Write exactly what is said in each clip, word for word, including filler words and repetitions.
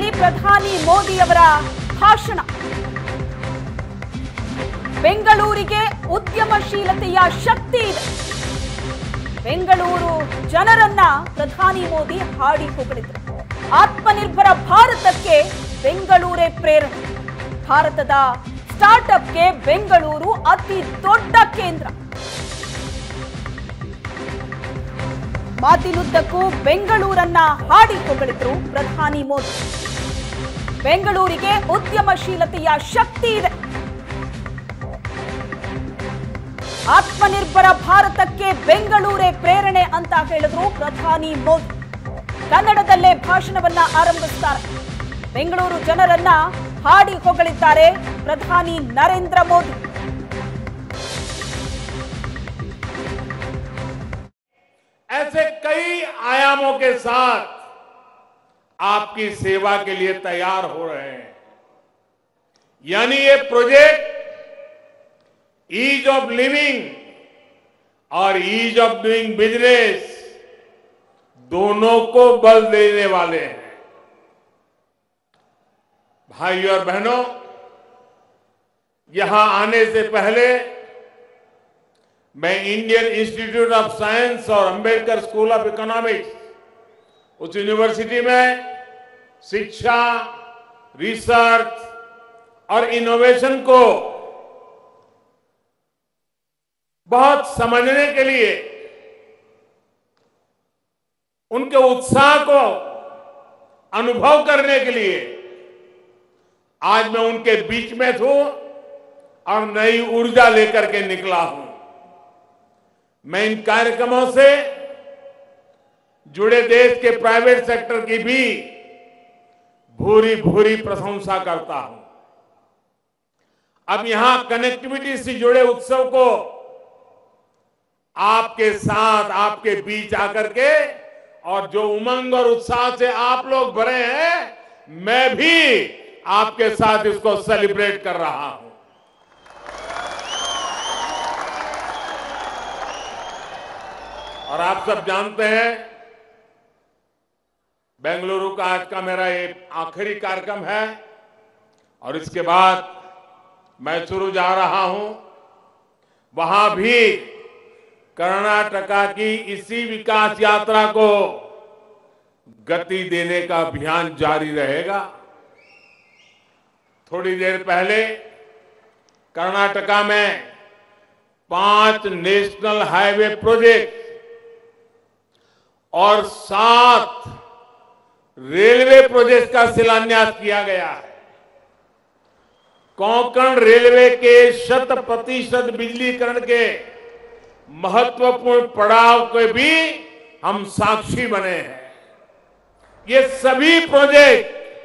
ಕನ್ನಡದಲ್ಲಿ ಪ್ರಧಾನಿ ಮೋದಿ ಅವರ ಭಾಷಣ. ಬೆಂಗಳೂರಿಗೆ ಉದ್ಯಮಶೀಲತೆಯ ಶಕ್ತಿ ಇದೆ. ಬೆಂಗಳೂರು ಜನರನ್ನ ಪ್ರಧಾನಿ ಮೋದಿ ಹಾಡಿ ಹೊಗಳಿದರು. ಆತ್ಮನಿರ್ಭರ ಭಾರತಕ್ಕೆ ಬೆಂಗಳೂರೇ ಪ್ರೇರಣೆ. ಭಾರತದ ಸ್ಟಾರ್ಟ್ಅಪ್ಗೆ ಬೆಂಗಳೂರು ಅತಿ ದೊಡ್ಡ ಕೇಂದ್ರ. ಮಾತಿನುದ್ದಕ್ಕೂ ಬೆಂಗಳೂರನ್ನ ಹಾಡಿ ಹೊಗಳಿದ್ರು ಪ್ರಧಾನಿ ಮೋದಿ. ಬೆಂಗಳೂರಿಗೆ ಉದ್ಯಮಶೀಲತೆಯ ಶಕ್ತಿ ಇದೆ. ಆತ್ಮನಿರ್ಭರ ಭಾರತಕ್ಕೆ ಬೆಂಗಳೂರೇ ಪ್ರೇರಣೆ ಅಂತ ಹೇಳಿದ್ರು ಪ್ರಧಾನಿ ಮೋದಿ. ಕನ್ನಡದಲ್ಲೇ ಭಾಷಣವನ್ನ ಆರಂಭಿಸುತ್ತಾರೆ. ಬೆಂಗಳೂರು ಜನರನ್ನ ಹಾಡಿ ಹೊಗಳಿದ್ದಾರೆ ಪ್ರಧಾನಿ ನರೇಂದ್ರ ಮೋದಿ. ऐसे कई आयामों के साथ आपकी सेवा के लिए तैयार हो रहे हैं. यानी ये प्रोजेक्ट ईज ऑफ लिविंग और ईज ऑफ डूइंग बिजनेस दोनों को बल देने वाले हैं. भाइयों और बहनों, यहां आने से पहले मैं इंडियन इंस्टीट्यूट ऑफ साइंस और अंबेडकर स्कूल ऑफ इकोनॉमिक्स, उस यूनिवर्सिटी में शिक्षा, रिसर्च और इनोवेशन को बहुत समझने के लिए, उनके उत्साह को अनुभव करने के लिए आज मैं उनके बीच में हूं और नई ऊर्जा लेकर के निकला हूं. मैं इन कार्यक्रमों से जुड़े देश के प्राइवेट सेक्टर की भी भूरी भूरी प्रशंसा करता हूं. अब यहां कनेक्टिविटी से जुड़े उत्सव को आपके साथ, आपके बीच आकर के, और जो उमंग और उत्साह से आप लोग भरे हैं, मैं भी आपके साथ इसको सेलिब्रेट कर रहा हूं. और आप सब जानते हैं बेंगलुरु का आज का मेरा ये आखिरी कार्यक्रम है और इसके बाद मैसूरू जा रहा हूं. वहां भी कर्नाटका की इसी विकास यात्रा को गति देने का अभियान जारी रहेगा. थोड़ी देर पहले कर्नाटका में पांच नेशनल हाईवे प्रोजेक्ट और सात रेलवे प्रोजेक्ट का शिलान्यास किया गया है. कोंकण रेलवे के शत प्रतिशत बिजलीकरण के महत्वपूर्ण पड़ाव के भी हम साक्षी बने हैं. ये सभी प्रोजेक्ट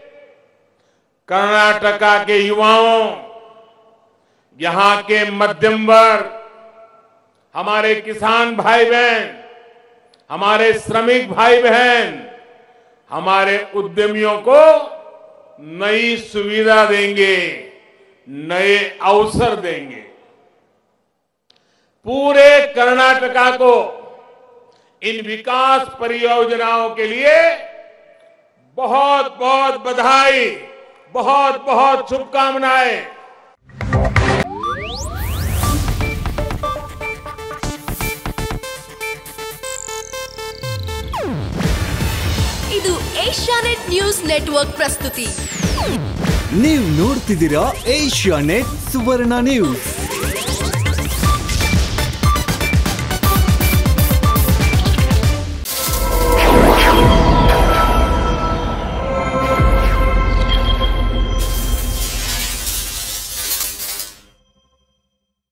कर्नाटका के युवाओं, यहां के मध्यम वर्ग, हमारे किसान भाई बहन, हमारे श्रमिक भाई बहन, हमारे उद्यमियों को नई सुविधा देंगे, नए अवसर देंगे. पूरे कर्नाटका को इन विकास परियोजनाओं के लिए बहुत बहुत बधाई, बहुत बहुत शुभकामनाएं. ಇದು ಏಷ್ಯಾನೆಟ್ ನ್ಯೂಸ್ ನೆಟ್ವರ್ಕ್ ಪ್ರಸ್ತುತಿ. ನೀವು ನೋಡ್ತಿದ್ದೀರಾ ಏಷ್ಯಾನೆಟ್ ಸುವರ್ಣ ನ್ಯೂಸ್.